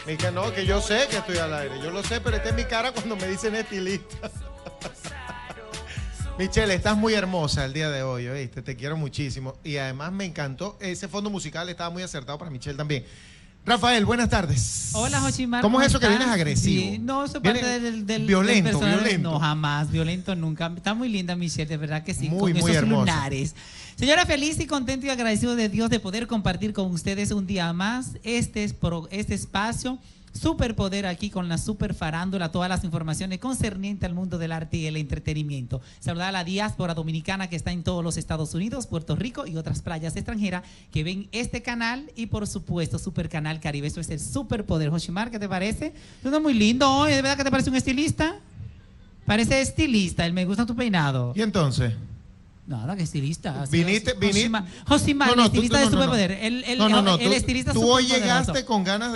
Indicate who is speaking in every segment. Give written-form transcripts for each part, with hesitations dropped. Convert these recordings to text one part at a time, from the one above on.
Speaker 1: Y que no, que yo sé que estoy al aire. Yo lo sé, pero esta es mi cara cuando me dicen estilista. Michelle, estás muy hermosa el día de hoy, ¿oíste? Te quiero muchísimo. Y además me encantó, ese fondo musical estaba muy acertado para Michelle también. Rafael, buenas tardes.
Speaker 2: Hola, Josimar.
Speaker 1: ¿Cómo es eso que vienes agresivo?
Speaker 2: Sí, no, eso es parte del
Speaker 1: violento,
Speaker 2: personaje.
Speaker 1: violento.
Speaker 2: No, jamás, violento nunca. Está muy linda Michelle, de verdad que sí,
Speaker 1: muy,
Speaker 2: con
Speaker 1: muy
Speaker 2: esos
Speaker 1: hermosa.
Speaker 2: lunares. Señora, feliz y contento y agradecido de Dios de poder compartir con ustedes un día más este espacio. Superpoder aquí con la super farándula, todas las informaciones concernientes al mundo del arte y el entretenimiento. Saludar a la diáspora dominicana que está en todos los Estados Unidos, Puerto Rico y otras playas extranjeras que ven este canal y por supuesto Super Canal Caribe. Eso es el Superpoder. Josimar, ¿qué te parece? Tú estás muy lindo hoy, ¿de verdad que te parece un estilista? Parece estilista, me gusta tu peinado.
Speaker 1: ¿Y entonces?
Speaker 2: Nada, que estilista.
Speaker 1: Viniste.
Speaker 2: Josimar, el estilista de Superpoder. El estilista
Speaker 1: Tú hoy llegaste con ganas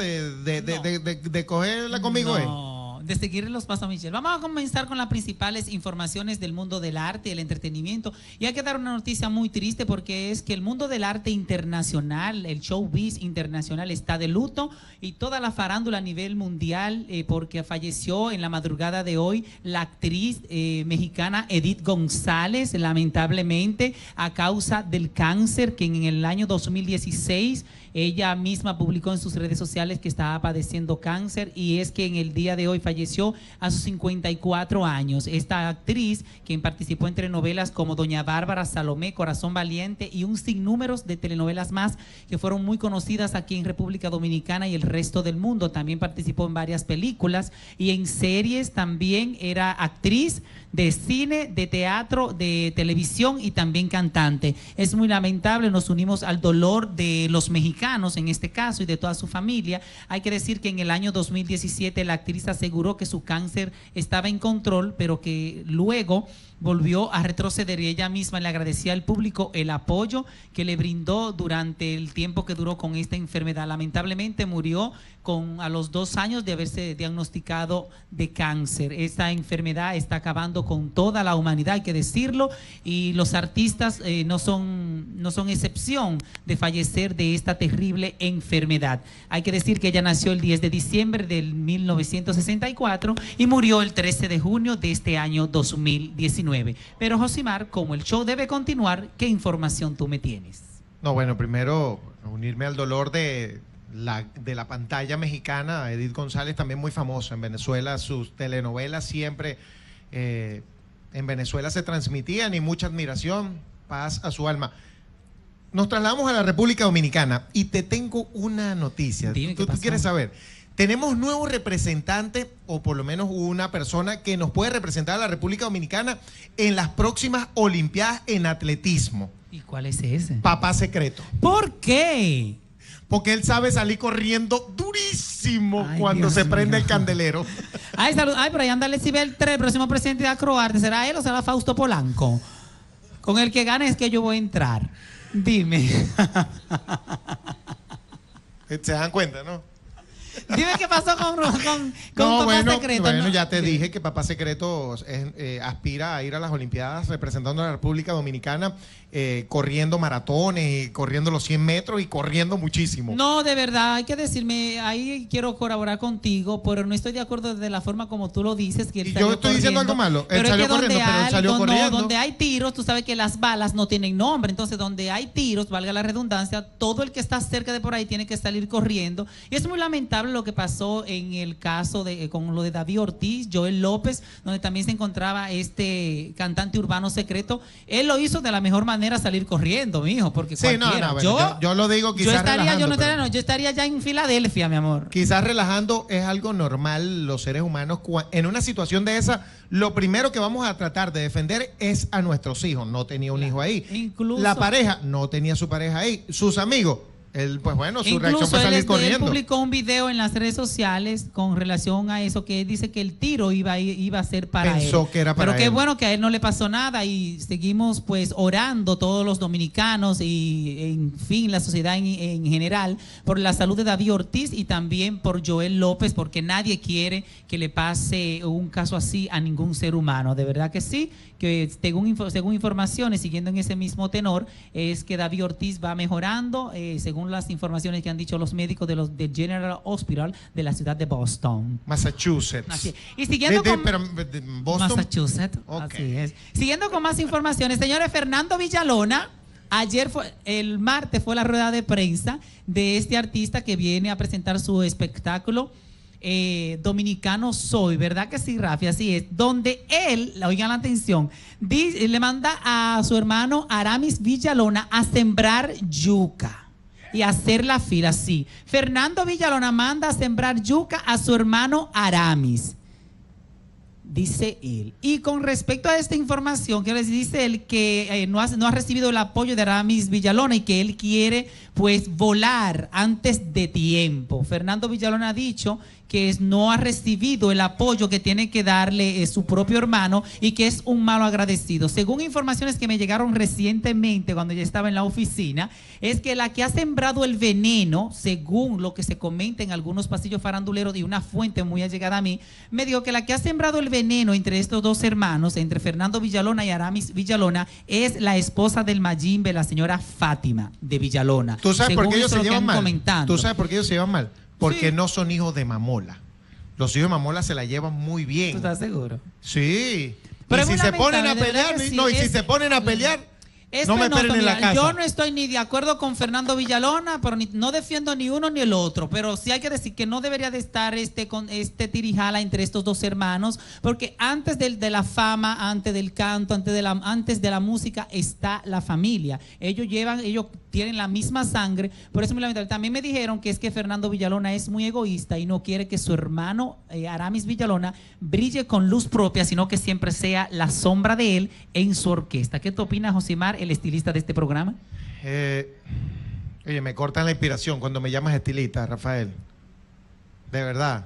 Speaker 1: de cogerla conmigo,
Speaker 2: de seguir los pasos a Michelle. Vamos a comenzar con las principales informaciones del mundo del arte y el entretenimiento. Y hay que dar una noticia muy triste porque es que el mundo del arte internacional, el showbiz internacional está de luto y toda la farándula a nivel mundial porque falleció en la madrugada de hoy la actriz mexicana Edith González, lamentablemente a causa del cáncer que en el año 2016 ella misma publicó en sus redes sociales que estaba padeciendo cáncer y es que en el día de hoy falleció a sus 54 años. Esta actriz, quien participó en telenovelas como Doña Bárbara, Salomé, Corazón Valiente y un sinnúmero de telenovelas más que fueron muy conocidas aquí en República Dominicana y el resto del mundo. También participó en varias películas y en series. También era actriz de cine, de teatro, de televisión y también cantante. Es muy lamentable, nos unimos al dolor de los mexicanos en este caso y de toda su familia. Hay que decir que en el año 2017 la actriz aseguró que su cáncer estaba en control, pero que luego volvió a retroceder y ella misma le agradecía al público el apoyo que le brindó durante el tiempo que duró con esta enfermedad. Lamentablemente murió a los 2 años de haberse diagnosticado de cáncer. Esta enfermedad está acabando con toda la humanidad, hay que decirlo, y los artistas no son excepción de fallecer de esta terrible enfermedad. Hay que decir que ella nació el 10 de diciembre del 1964 y murió el 13 de junio de este año 2019. Pero Josimar, como el show debe continuar, ¿qué información tú me tienes?
Speaker 1: No, bueno, primero unirme al dolor de la pantalla mexicana. Edith González, también muy famosa en Venezuela, sus telenovelas siempre en Venezuela se transmitían y mucha admiración, paz a su alma. Nos trasladamos a la República Dominicana y te tengo una noticia.
Speaker 2: Dime,
Speaker 1: ¿Tú quieres saber? Tenemos nuevo representante, o por lo menos una persona que nos puede representar a la República Dominicana en las próximas Olimpiadas en atletismo.
Speaker 2: ¿Y cuál es ese?
Speaker 1: Papá secreto.
Speaker 2: ¿Por qué?
Speaker 1: Porque él sabe salir corriendo durísimo cuando
Speaker 2: Dios
Speaker 1: se prende
Speaker 2: mío.
Speaker 1: el candelero.
Speaker 2: Ay, salud. Ay, pero ahí anda Lecibel 3, el próximo presidente de Acroarte. ¿Será él o será Fausto Polanco? Con el que gane es que yo voy a entrar. Dime.
Speaker 1: Se dan cuenta, ¿no?
Speaker 2: Dime qué pasó con
Speaker 1: No,
Speaker 2: Papá Secreto.
Speaker 1: bueno,
Speaker 2: ¿no?
Speaker 1: ya te dije que Papá Secreto aspira a ir a las Olimpiadas representando a la República Dominicana, corriendo maratones, y corriendo los 100 metros y corriendo muchísimo.
Speaker 2: No, de verdad, hay que decirme, ahí quiero colaborar contigo, pero no estoy de acuerdo de la forma como tú lo dices. Que él
Speaker 1: Y
Speaker 2: salió
Speaker 1: yo estoy diciendo algo malo. Él
Speaker 2: pero
Speaker 1: salió
Speaker 2: es que
Speaker 1: corriendo, pero él salió corriendo.
Speaker 2: donde hay tiros, tú sabes que las balas no tienen nombre. Entonces, donde hay tiros, valga la redundancia, todo el que está cerca de por ahí tiene que salir corriendo. Y es muy lamentable lo que pasó en el caso con lo de David Ortiz, Joel López, donde también se encontraba este cantante urbano secreto. Él lo hizo de la mejor manera, salir corriendo, mijo, porque
Speaker 1: Sí,
Speaker 2: cualquiera.
Speaker 1: bueno, yo lo digo quizás
Speaker 2: Yo estaría ya en Filadelfia, mi amor.
Speaker 1: Quizás relajando, es algo normal los seres humanos. En una situación de esa, lo primero que vamos a tratar de defender es a nuestros hijos. No tenía un hijo ahí.
Speaker 2: Incluso
Speaker 1: la pareja no tenía su pareja ahí. Sus amigos. Él, pues bueno, su reacción
Speaker 2: incluso
Speaker 1: fue salir
Speaker 2: él
Speaker 1: corriendo.
Speaker 2: publicó un video en las redes sociales con relación a eso, que él dice que el tiro iba a ser para
Speaker 1: Pensó
Speaker 2: él.
Speaker 1: que era para
Speaker 2: Pero qué
Speaker 1: él.
Speaker 2: bueno que a él no le pasó nada y seguimos pues orando todos los dominicanos y en fin la sociedad en general por la salud de David Ortiz y también por Joel López, porque nadie quiere que le pase un caso así a ningún ser humano. De verdad que sí, que según informaciones, siguiendo en ese mismo tenor, es que David Ortiz va mejorando, según según las informaciones que han dicho los médicos de General Hospital de la ciudad de Boston.
Speaker 1: Massachusetts.
Speaker 2: Así. Y siguiendo con
Speaker 1: Boston.
Speaker 2: Massachusetts,
Speaker 1: Okay.
Speaker 2: así es. Siguiendo con más informaciones, señores, Fernando Villalona, el martes fue la rueda de prensa de este artista que viene a presentar su espectáculo Dominicano Soy, ¿verdad que sí, Rafi? Así es, donde él, oigan la atención, le manda a su hermano Aramis Villalona a sembrar yuca y hacer la fila, sí. Fernando Villalona manda a sembrar yuca a su hermano Aramis, dice él. Y con respecto a esta información, que les dice él que no ha recibido el apoyo de Aramis Villalona y que él quiere pues volar antes de tiempo. Fernando Villalona ha dicho que no ha recibido el apoyo que tiene que darle su propio hermano y que es un malo agradecido. Según informaciones que me llegaron recientemente cuando yo estaba en la oficina, es que la que ha sembrado el veneno, según lo que se comenta en algunos pasillos faranduleros y una fuente muy allegada a mí, me dijo que la que ha sembrado el veneno entre estos dos hermanos, entre Fernando Villalona y Aramis Villalona, es la esposa del Mayimbe, la señora Fátima de Villalona.
Speaker 1: ¿Tú sabes por qué ellos se llevan mal?
Speaker 2: Comentando.
Speaker 1: ¿Tú sabes por qué ellos se llevan mal? Porque
Speaker 2: sí,
Speaker 1: no son hijos de Mamola. Los hijos de Mamola se la llevan muy bien.
Speaker 2: ¿Tú estás seguro?
Speaker 1: Sí.
Speaker 2: Pero
Speaker 1: y si se ponen a pelear,
Speaker 2: sí,
Speaker 1: no, y si se ponen a pelear, no me esperen en la casa.
Speaker 2: Yo no estoy ni de acuerdo con Fernando Villalona, pero no defiendo ni uno ni el otro. Pero sí hay que decir que no debería de estar con este tirijala entre estos dos hermanos, porque antes de la fama, antes del canto, antes de la música, está la familia. Ellos tienen la misma sangre, por eso muy lamentable. También me dijeron que es que Fernando Villalona es muy egoísta y no quiere que su hermano Aramis Villalona brille con luz propia, sino que siempre sea la sombra de él en su orquesta. ¿Qué te opinas, Josimar, el estilista de este programa?
Speaker 1: Oye, me cortan la inspiración cuando me llamas estilista, Rafael. De verdad.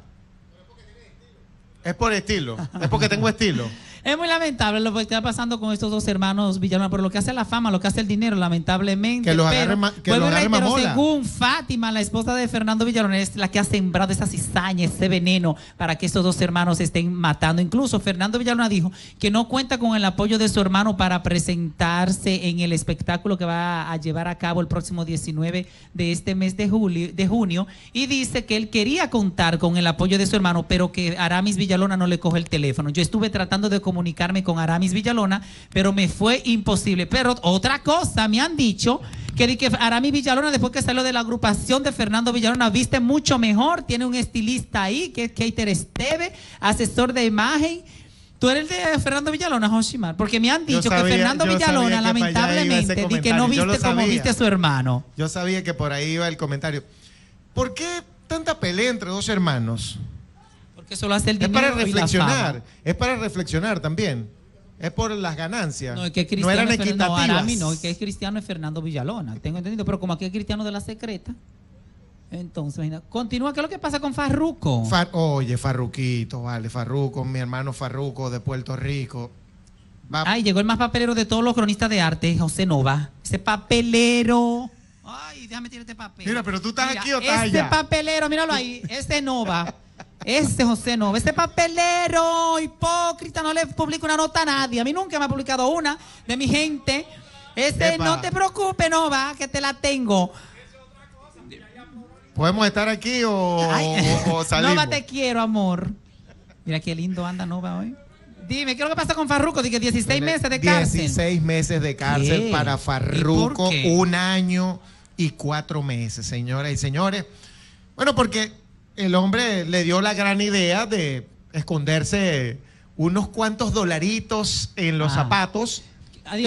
Speaker 1: Es por estilo. Es porque tengo estilo.
Speaker 2: Es muy lamentable lo que está pasando con estos dos hermanos Villalona, pero lo que hace la fama, lo que hace el dinero, lamentablemente.
Speaker 1: Que los agarre Mamola.
Speaker 2: Según Fátima, la esposa de Fernando Villalona, es la que ha sembrado esa cizaña, ese veneno para que estos dos hermanos se estén matando. Incluso Fernando Villalona dijo que no cuenta con el apoyo de su hermano para presentarse en el espectáculo que va a llevar a cabo el próximo 19 de este mes de junio, y dice que él quería contar con el apoyo de su hermano, pero que Aramis Villalona no le coge el teléfono. Yo estuve tratando de comunicarme con Aramis Villalona, pero me fue imposible. Pero otra cosa, me han dicho que Aramis Villalona, después que salió de la agrupación de Fernando Villalona, viste mucho mejor, tiene un estilista ahí, que es Keiter Esteve, asesor de imagen. ¿Tú eres de Fernando Villalona, Josimar? Porque me han dicho que Fernando Villalona, lamentablemente, y que no viste como viste a su hermano.
Speaker 1: Yo sabía que por ahí iba el comentario. ¿Por qué tanta pelea entre dos hermanos?
Speaker 2: Porque eso lo hace el dinero.
Speaker 1: Es para reflexionar, es para reflexionar también. Es por las ganancias.
Speaker 2: No, es que
Speaker 1: no eran equitativas.
Speaker 2: No, Aramis no, es que es cristiano es Fernando Villalona, tengo entendido, pero como aquí es cristiano de la secreta, entonces, imagina, continúa. ¿Qué es lo que pasa con Farruko?
Speaker 1: Oye, Farruquito, vale, Farruko, mi hermano Farruko de Puerto Rico.
Speaker 2: Ay, llegó el más papelero de todos los cronistas de arte, José Nova. Ese papelero. Ay, déjame tirar este papel.
Speaker 1: Mira, pero tú estás aquí o estás allá.
Speaker 2: Ese papelero, míralo ahí, ese Nova. Ese José Nova, ese papelero hipócrita, no le publica una nota a nadie. A mí nunca me ha publicado una de mi gente. No te preocupes, Nova, que te la tengo.
Speaker 1: ¿Podemos estar aquí o salimos?
Speaker 2: Nova, te quiero, amor. Mira qué lindo anda Nova hoy. Dime, ¿qué es lo que pasa con Farruko? Dije 16 meses de cárcel.
Speaker 1: 16 meses de cárcel para Farruko, 1 año y 4 meses, señoras y señores. Bueno, porque el hombre le dio la gran idea de esconderse unos cuantos dolaritos en los zapatos.
Speaker 2: Adiós,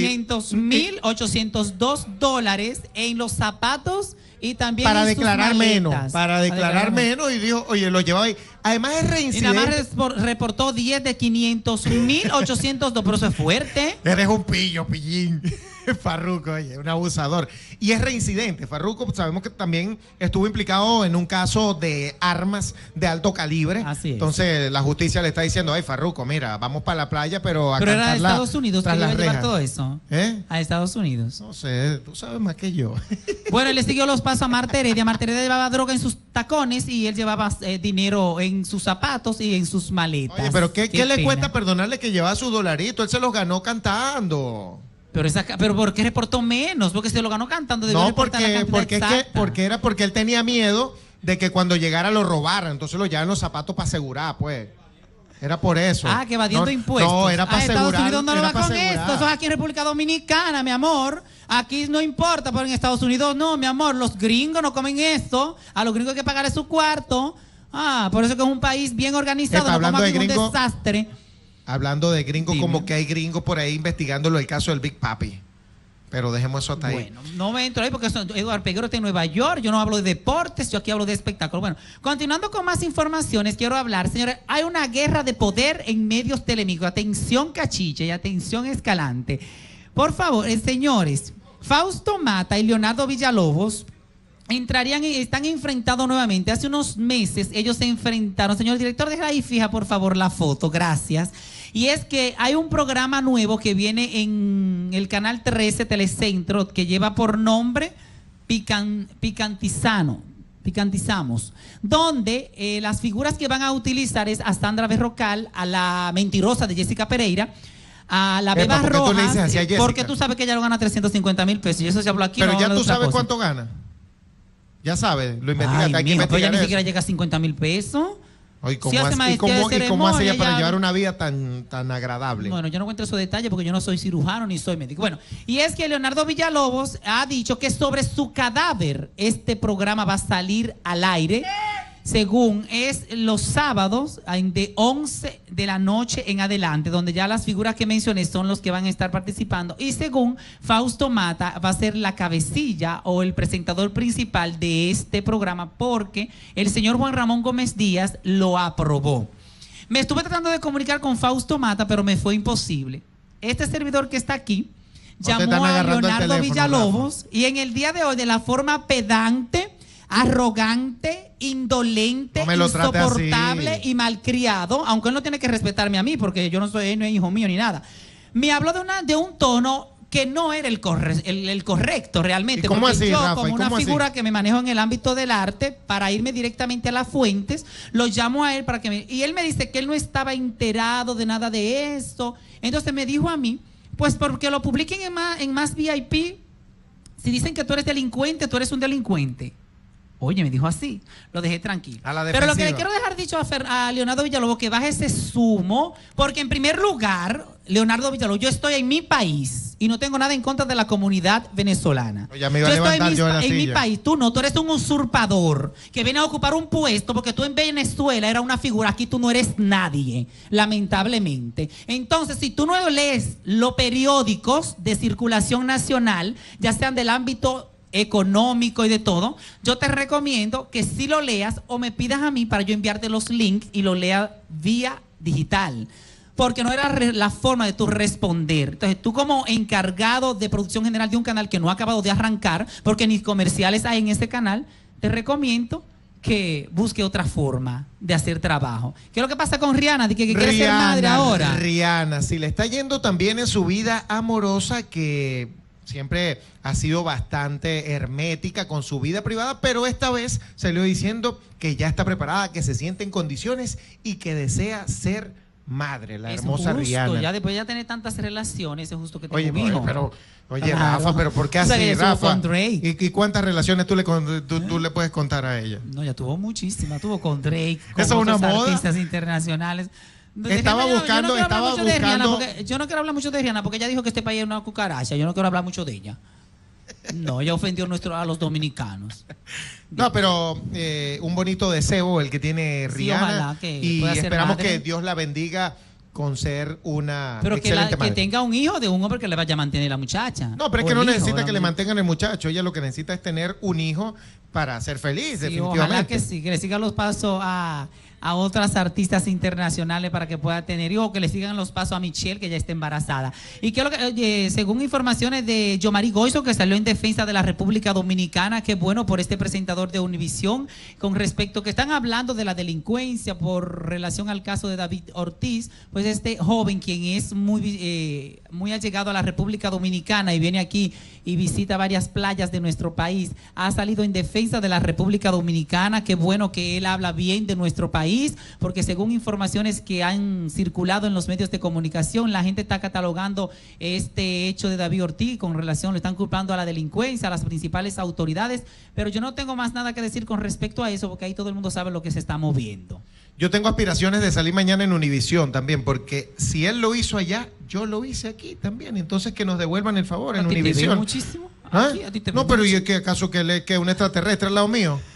Speaker 2: 500,802 dólares en los zapatos y también
Speaker 1: para
Speaker 2: en
Speaker 1: declarar
Speaker 2: sus
Speaker 1: menos.
Speaker 2: maletas.
Speaker 1: Para declarar menos y dijo, oye, lo llevaba ahí. Además es reincidente.
Speaker 2: Y nada más reportó 10 de 500,802, pero eso es fuerte.
Speaker 1: Eres un pillín. Farruko, oye, un abusador. Y es reincidente. Farruko, sabemos que también estuvo implicado en un caso de armas de alto calibre.
Speaker 2: Así es.
Speaker 1: Entonces la justicia le está diciendo, ay, Farruko, mira, vamos para la playa, pero a
Speaker 2: Pero era de
Speaker 1: cantarla
Speaker 2: Estados Unidos que
Speaker 1: tras
Speaker 2: iba a
Speaker 1: las
Speaker 2: llevar
Speaker 1: rejas.
Speaker 2: todo eso. A Estados Unidos.
Speaker 1: No sé, tú sabes más que yo.
Speaker 2: Bueno, él le siguió los pasos a Marta Heredia. Marta Heredia llevaba droga en sus tacones y él llevaba dinero en sus zapatos y en sus maletas.
Speaker 1: Oye, pero ¿qué le cuesta perdonarle que llevaba su dolarito? Él se los ganó cantando.
Speaker 2: Pero ¿por qué reportó menos? Porque se lo ganó cantando.
Speaker 1: No, porque él tenía miedo de que cuando llegara lo robaran, entonces lo llevaban los zapatos para asegurar, pues. Era por eso.
Speaker 2: Que evadiendo impuestos.
Speaker 1: No, era para asegurar.
Speaker 2: Estados Unidos no lo va con esto. Eso es aquí en República Dominicana, mi amor. Aquí no importa, pero en Estados Unidos no, mi amor. Los gringos no comen esto. A los gringos hay que pagarle su cuarto. Por eso que es un país bien organizado.
Speaker 1: Hablando de gringos,
Speaker 2: un desastre.
Speaker 1: Hablando de gringos, como que hay gringos por ahí investigándolo el caso del Big Papi. Pero dejemos eso hasta ahí.
Speaker 2: Bueno, no me entro ahí porque Eduardo Peguero está en Nueva York. Yo no hablo de deportes, yo aquí hablo de espectáculos. Bueno, continuando con más informaciones, quiero hablar, señores, hay una guerra de poder en medios televisión. Atención, Cachiche, y atención, Escalante. Por favor, señores, Fausto Mata y Leonardo Villalobos están enfrentados nuevamente. Hace unos meses ellos se enfrentaron. Señor director, deja ahí fija, por favor, la foto. Gracias. Y es que hay un programa nuevo que viene en el canal 13 Telecentro que lleva por nombre Picantizamos, donde las figuras que van a utilizar es a Sandra Berrocal, a la mentirosa de Jessica Pereira, a la Beba Rojas, porque tú sabes que ella lo gana 350,000 pesos y eso se habló aquí.
Speaker 1: Pero no ya tú sabes cuánto gana. Ya sabes, lo investigaste.
Speaker 2: Pero ella ni siquiera llega a 50,000 pesos.
Speaker 1: ¿Y cómo hace ella para llevar una vida tan agradable?
Speaker 2: Bueno, yo no cuento esos detalles porque yo no soy cirujano ni soy médico. Bueno, y es que Leonardo Villalobos ha dicho que sobre su cadáver este programa va a salir al aire. Según es los sábados de 11 de la noche en adelante, donde ya las figuras que mencioné son los que van a estar participando. Y según Fausto Mata, va a ser la cabecilla o el presentador principal de este programa porque el señor Juan Ramón Gómez Díaz lo aprobó. Me estuve tratando de comunicar con Fausto Mata, pero me fue imposible. Este servidor que está aquí llamó a Leonardo Villalobos y en el día de hoy, de la forma pedante, arrogante, indolente, insoportable y malcriado, aunque él no tiene que respetarme a mí porque yo no soy él, no es hijo mío ni nada. Me habló de un tono que no era el correcto realmente.
Speaker 1: ¿Y cómo así,
Speaker 2: yo,
Speaker 1: Rafa?
Speaker 2: como una figura que me manejo en el ámbito del arte, para irme directamente a las fuentes, lo llamo a él para que y él me dice que él no estaba enterado de nada de eso. Entonces me dijo a mí, pues porque lo publiquen en más VIP, si dicen que tú eres delincuente, tú eres un delincuente. Oye, me dijo así, lo dejé tranquilo. Pero lo que le quiero dejar dicho a Leonardo Villalobos, que baje ese sumo, porque en primer lugar, Leonardo Villalobos, yo estoy en mi país y no tengo nada en contra de la comunidad venezolana.
Speaker 1: Ya me iba a levantar yo
Speaker 2: en mi país, tú no, tú eres un usurpador que viene a ocupar un puesto porque tú en Venezuela eras una figura, aquí tú no eres nadie, lamentablemente. Entonces, si tú no lees los periódicos de circulación nacional, ya sean del ámbito económico y de todo, yo te recomiendo que si lo leas o me pidas a mí para yo enviarte los links y lo lea vía digital, porque no era la forma de tú responder. Entonces tú, como encargado de producción general de un canal que no ha acabado de arrancar, porque ni comerciales hay en ese canal, te recomiendo que busque otra forma de hacer trabajo. ¿Qué es lo que pasa con Rihanna? Que quiere ser madre ahora.
Speaker 1: Rihanna, si le está yendo también en su vida amorosa, que siempre ha sido bastante hermética con su vida privada, pero esta vez salió diciendo que ya está preparada, que se siente en condiciones y que desea ser madre, la hermosa Rihanna.
Speaker 2: Ya después de tener tantas relaciones, es justo que tenga
Speaker 1: un
Speaker 2: hijo.
Speaker 1: Oye, claro. Rafa, pero ¿por qué así, Rafa? ¿Y cuántas relaciones tú le puedes contar a ella?
Speaker 2: No, ya tuvo muchísimas, tuvo con Drake, con
Speaker 1: ¿eso
Speaker 2: otros
Speaker 1: una moda?
Speaker 2: Artistas internacionales.
Speaker 1: Estaba buscando.
Speaker 2: Yo no quiero hablar mucho de Rihanna porque ella dijo que este país es una cucaracha. Yo no quiero hablar mucho de ella. No, ella ofendió a los dominicanos.
Speaker 1: No, pero un bonito deseo el que tiene Rihanna.
Speaker 2: Sí, ojalá que
Speaker 1: y
Speaker 2: pueda ser
Speaker 1: esperamos
Speaker 2: madre.
Speaker 1: que Dios la bendiga con ser una
Speaker 2: pero
Speaker 1: excelente madre.
Speaker 2: Que tenga un hijo de un hombre que le vaya a mantener la muchacha.
Speaker 1: No, pero es que no necesita que le mantengan el muchacho. Ella lo que necesita es tener un hijo para ser feliz, sí, definitivamente.
Speaker 2: Ojalá que sí, que le sigan los pasos a otras artistas internacionales para que pueda tener, o que le sigan los pasos a Michelle, que ya está embarazada. Y que según informaciones de Yomari Goizo, que salió en defensa de la República Dominicana, que bueno por este presentador de Univisión, con respecto que están hablando de la delincuencia por relación al caso de David Ortiz, pues este joven, quien es muy allegado a la República Dominicana y viene aquí y visita varias playas de nuestro país, ha salido en defensa de la República Dominicana. Qué bueno que él habla bien de nuestro país país, porque según informaciones que han circulado en los medios de comunicación, la gente está catalogando este hecho de David Ortiz con relación, le están culpando a la delincuencia, a las principales autoridades, pero yo no tengo más nada que decir con respecto a eso, porque ahí todo el mundo sabe lo que se está moviendo.
Speaker 1: Yo tengo aspiraciones de salir mañana en Univisión también, porque si él lo hizo allá, yo lo hice aquí también. Entonces que nos devuelvan el favor en Univisión.
Speaker 2: muchísimo.
Speaker 1: ¿Ah?
Speaker 2: Aquí, a ti te
Speaker 1: No,
Speaker 2: veo
Speaker 1: pero ¿y
Speaker 2: muchísimo.
Speaker 1: es que acaso que él es que un extraterrestre al lado mío?